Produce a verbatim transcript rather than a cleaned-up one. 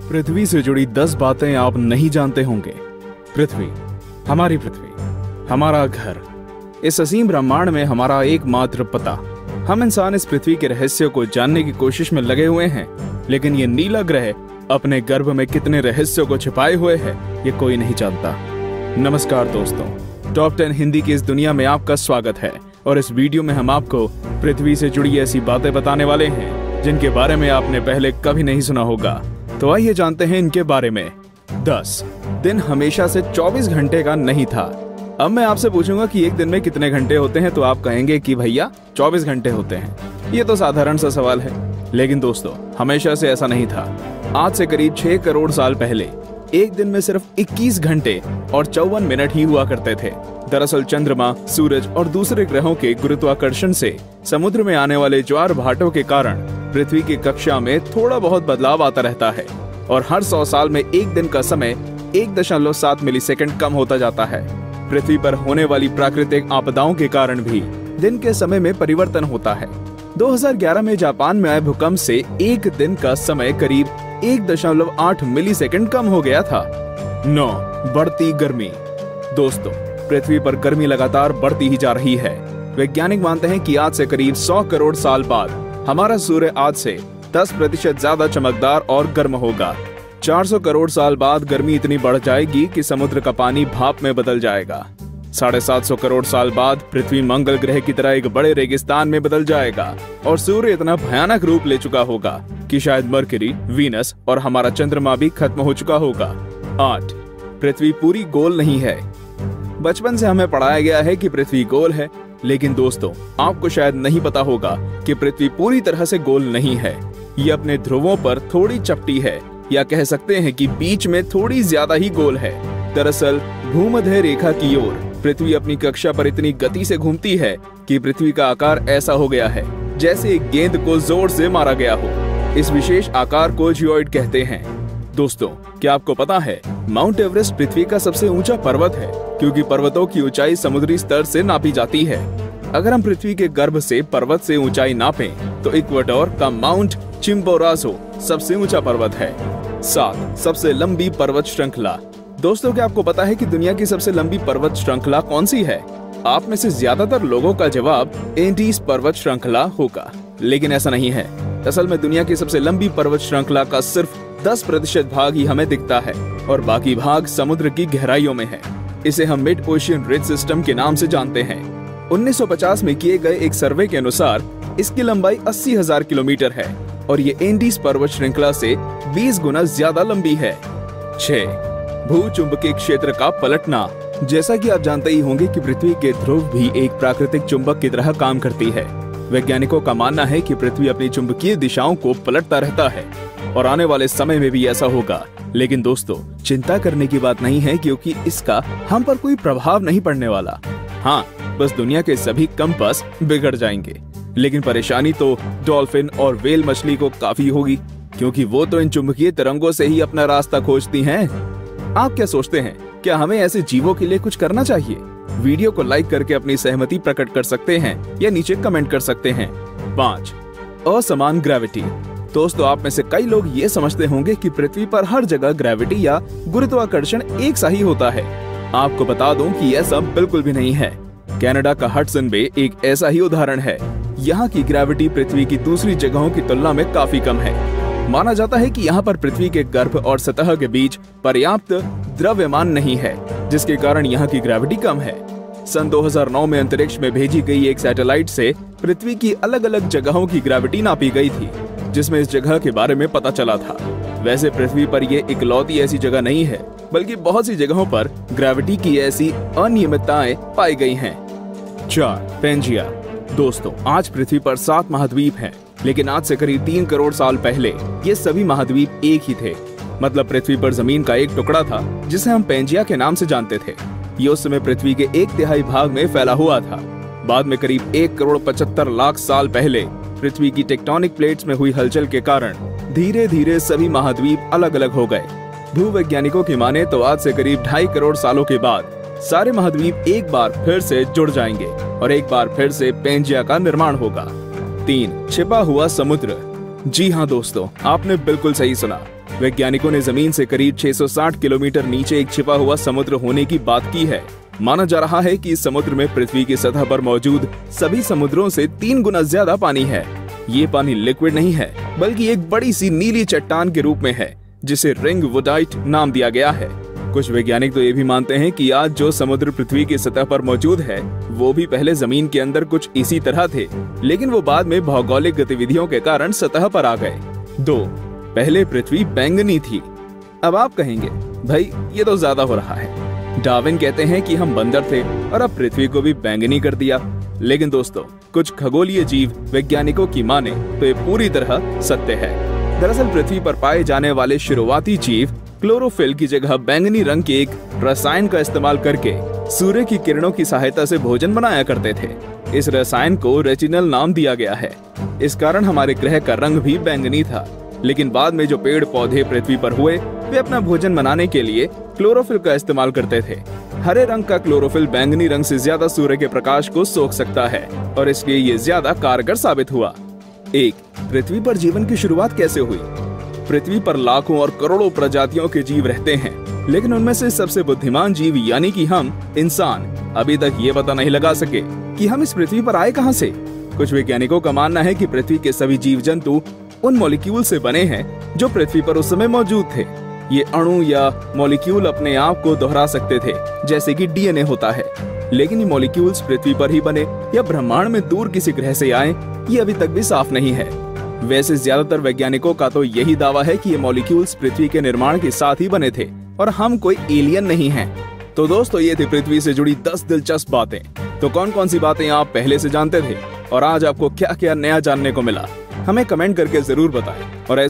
पृथ्वी से जुड़ी दस बातें आप नहीं जानते होंगे। पृथ्वी, हमारी पृथ्वी, हमारा घर, इस असीम ब्रह्मांड में हमारा एकमात्र पता। हम इंसान इस पृथ्वी के रहस्य को जानने की कोशिश में लगे हुए हैं, लेकिन ये नीला ग्रह अपने गर्भ में कितने रहस्यों को छिपाए हुए है, ये कोई नहीं जानता। नमस्कार दोस्तों, टॉप टेन हिंदी की इस दुनिया में आपका स्वागत है और इस वीडियो में हम आपको पृथ्वी से जुड़ी ऐसी बातें बताने वाले हैं जिनके बारे में आपने पहले कभी नहीं सुना होगा। तो आइए जानते हैं इनके बारे में। दस दिन हमेशा से चौबीस घंटे का नहीं था। अब मैं आपसे पूछूंगा कि एक दिन में कितने घंटे होते हैं, तो आप कहेंगे कि भैया चौबीस घंटे होते हैं। ये तो साधारण सा सवाल है, लेकिन दोस्तों हमेशा से ऐसा नहीं था। आज से करीब छह करोड़ साल पहले एक दिन में सिर्फ इक्कीस घंटे और चौवन मिनट ही हुआ करते थे। दरअसल चंद्रमा, सूरज और दूसरे ग्रहों के गुरुत्वाकर्षण से समुद्र में आने वाले ज्वार भाटों के कारण पृथ्वी की कक्षा में थोड़ा बहुत बदलाव आता रहता है और हर सौ साल में एक दिन का समय एक दशमलव सात मिलीसेकंड कम होता जाता है। पृथ्वी पर होने वाली प्राकृतिक आपदाओं के कारण भी दिन के समय में परिवर्तन होता है। दो हज़ार ग्यारह में जापान में आए भूकंप से एक दिन का समय करीब एक दशमलव आठ मिलीसेकंड कम हो गया था। नौ बढ़ती गर्मी। दोस्तों, पृथ्वी पर गर्मी लगातार बढ़ती ही जा रही है। वैज्ञानिक मानते हैं कि आज से करीब सौ करोड़ साल बाद हमारा सूर्य आज से दस प्रतिशत ज्यादा चमकदार और गर्म होगा। चार सौ करोड़ साल बाद गर्मी इतनी बढ़ जाएगी कि समुद्र का पानी भाप में बदल जाएगा। साढ़े सात सौ करोड़ साल बाद पृथ्वी मंगल ग्रह की तरह एक बड़े रेगिस्तान में बदल जाएगा और सूर्य इतना भयानक रूप ले चुका होगा कि शायद मरकरी, वीनस और हमारा चंद्रमा भी खत्म हो चुका होगा। आठ पृथ्वी पूरी गोल नहीं है। बचपन से हमें पढ़ाया गया है कि पृथ्वी गोल है, लेकिन दोस्तों आपको शायद नहीं पता होगा कि पृथ्वी पूरी तरह से गोल नहीं है। ये अपने ध्रुवों पर थोड़ी चपटी है, या कह सकते हैं कि बीच में थोड़ी ज्यादा ही गोल है। दरअसल भूमध्य रेखा की ओर पृथ्वी अपनी कक्षा पर इतनी गति से घूमती है कि पृथ्वी का आकार ऐसा हो गया है जैसे एक गेंद को जोर से मारा गया हो। इस विशेष आकार को जियोइड कहते हैं। दोस्तों, क्या आपको पता है माउंट एवरेस्ट पृथ्वी का सबसे ऊंचा पर्वत है, क्योंकि पर्वतों की ऊंचाई समुद्री स्तर से नापी जाती है। अगर हम पृथ्वी के गर्भ से पर्वत से ऊंचाई नापें, तो इक्वाडोर का माउंट चिम्बोराजो सबसे ऊंचा पर्वत है। सात सबसे लंबी पर्वत श्रृंखला। दोस्तों, क्या आपको पता है कि दुनिया की सबसे लंबी पर्वत श्रृंखला कौन सी है? आप में से ज्यादातर लोगों का जवाब एंडीज पर्वत श्रृंखला होगा, लेकिन ऐसा नहीं है। असल में दुनिया की सबसे लंबी पर्वत श्रृंखला का सिर्फ दस प्रतिशत भाग ही हमें दिखता है और बाकी भाग समुद्र की गहराइयों में है। इसे हम मिड ओशियन रिज सिस्टम के नाम से जानते हैं। उन्नीस सौ पचास में किए गए एक सर्वे के अनुसार इसकी लंबाई अस्सी हजार किलोमीटर है और ये एंडीज पर्वत श्रृंखला से बीस गुना ज्यादा लंबी है। छह भूचुंबकीय क्षेत्र का पलटना। जैसा कि आप जानते ही होंगे कि पृथ्वी के ध्रुव भी एक प्राकृतिक चुंबक की तरह काम करती है। वैज्ञानिकों का मानना है कि पृथ्वी अपनी चुंबकीय दिशाओं को पलटता रहता है और आने वाले समय में भी ऐसा होगा। लेकिन दोस्तों, चिंता करने की बात नहीं है, क्योंकि इसका हम पर कोई प्रभाव नहीं पड़ने वाला। हाँ, बस दुनिया के सभी कंपास बिगड़ जाएंगे। लेकिन परेशानी तो डॉल्फिन और व्हेल मछली को काफी होगी, क्योंकि वो तो इन चुंबकीय तरंगों से ही अपना रास्ता खोजती हैं। आप क्या सोचते हैं, क्या हमें ऐसे जीवों के लिए कुछ करना चाहिए? वीडियो को लाइक करके अपनी सहमति प्रकट कर सकते हैं या नीचे कमेंट कर सकते हैं। पाँच असमान ग्रेविटी। दोस्तों, आप में से कई लोग ये समझते होंगे कि पृथ्वी पर हर जगह ग्रेविटी या गुरुत्वाकर्षण एक सा ही होता है। आपको बता दूं कि ऐसा बिल्कुल भी नहीं है। कनाडा का हडसन बे एक ऐसा ही उदाहरण है। यहाँ की ग्रेविटी पृथ्वी की दूसरी जगहों की तुलना में काफी कम है। माना जाता है कि यहाँ पर पृथ्वी के गर्भ और सतह के बीच पर्याप्त द्रव्यमान नहीं है, जिसके कारण यहाँ की ग्रेविटी कम है। सन दो हज़ार नौ में अंतरिक्ष में भेजी गई एक सैटेलाइट से पृथ्वी की अलग अलग जगहों की ग्रेविटी नापी गई थी, जिसमें इस जगह के बारे में पता चला था। वैसे पृथ्वी पर ये इकलौती ऐसी जगह नहीं है, बल्कि बहुत सी जगहों पर ग्रेविटी की ऐसी अनियमितताएं पाई गई हैं। चार पेंजिया। दोस्तों, आज पृथ्वी पर सात महाद्वीप हैं, लेकिन आज से करीब तीन करोड़ साल पहले ये सभी महाद्वीप एक ही थे। मतलब पृथ्वी पर जमीन का एक टुकड़ा था जिसे हम पेंजिया के नाम से जानते थे। ये उस समय पृथ्वी के एक तिहाई भाग में फैला हुआ था। बाद में करीब एक करोड़ पचहत्तर लाख साल पहले पृथ्वी की टेक्टोनिक प्लेट्स में हुई हलचल के कारण धीरे धीरे सभी महाद्वीप अलग अलग हो गए। भूवैज्ञानिकों की माने तो आज से करीब ढाई करोड़ सालों के बाद सारे महाद्वीप एक बार फिर से जुड़ जाएंगे और एक बार फिर से पेंजिया का निर्माण होगा। तीन छिपा हुआ समुद्र। जी हाँ दोस्तों, आपने बिल्कुल सही सुना। वैज्ञानिकों ने जमीन से करीब छह सौ साठ किलोमीटर नीचे एक छिपा हुआ समुद्र होने की बात की है। माना जा रहा है कि इस समुद्र में पृथ्वी की सतह पर मौजूद सभी समुद्रों से तीन गुना ज्यादा पानी है। ये पानी लिक्विड नहीं है, बल्कि एक बड़ी सी नीली चट्टान के रूप में है, जिसे रिंग वुडाइट नाम दिया गया है। कुछ वैज्ञानिक तो ये भी मानते हैं कि आज जो समुद्र पृथ्वी की सतह पर मौजूद है, वो भी पहले जमीन के अंदर कुछ इसी तरह थे, लेकिन वो बाद में भौगोलिक गतिविधियों के कारण सतह पर आ गए। दो, पहले पृथ्वी बैंगनी थी। अब आप कहेंगे, भाई ये तो ज्यादा हो रहा है। डार्विन कहते हैं कि हम बंदर थे और अब पृथ्वी को भी बैंगनी कर दिया। लेकिन दोस्तों, कुछ खगोलीय जीव वैज्ञानिकों की माने तो ये पूरी तरह सत्य है। दरअसल पृथ्वी पर पाए जाने वाले शुरुआती जीव क्लोरोफिल की जगह बैंगनी रंग के एक रसायन का इस्तेमाल करके सूर्य की किरणों की सहायता से भोजन बनाया करते थे। इस रसायन को रेटिनल नाम दिया गया है। इस कारण हमारे ग्रह का रंग भी बैंगनी था। लेकिन बाद में जो पेड़ पौधे पृथ्वी पर हुए, वे अपना भोजन बनाने के लिए क्लोरोफिल का इस्तेमाल करते थे। हरे रंग का क्लोरोफिल बैंगनी रंग से ज्यादा सूर्य के प्रकाश को सोख सकता है और इसलिए ये ज्यादा कारगर साबित हुआ। एक, पृथ्वी पर जीवन की शुरुआत कैसे हुई? पृथ्वी पर लाखों और करोड़ों प्रजातियों के जीव रहते हैं, लेकिन उनमें से सबसे बुद्धिमान जीव यानी कि हम इंसान अभी तक ये पता नहीं लगा सके कि हम इस पृथ्वी पर आए कहां से। कुछ वैज्ञानिकों का मानना है कि पृथ्वी के सभी जीव जंतु उन मॉलिक्यूल से बने हैं जो पृथ्वी पर उस समय मौजूद थे। ये अणु या मॉलिक्यूल अपने आप को दोहरा सकते थे, जैसे कि डीएनए होता है। लेकिन ये मॉलिक्यूल्स पृथ्वी पर ही बने या ब्रह्मांड में दूर किसी ग्रह से आए, ये अभी तक भी साफ नहीं है। वैसे ज्यादातर वैज्ञानिकों का तो यही दावा है कि ये मॉलिक्यूल्स पृथ्वी के निर्माण के साथ ही बने थे और हम कोई एलियन नहीं हैं। तो दोस्तों, ये थी पृथ्वी से जुड़ी दस दिलचस्प बातें। तो कौन कौन सी बातें आप पहले से जानते थे और आज आपको क्या क्या नया जानने को मिला, हमें कमेंट करके जरूर बताएं। और